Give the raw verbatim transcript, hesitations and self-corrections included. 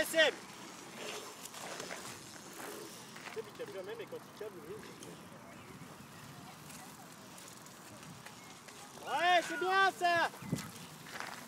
Ouais, Seb. Seb, il tape jamais, mais quand il câble, oui. Ouais, c'est bien ça.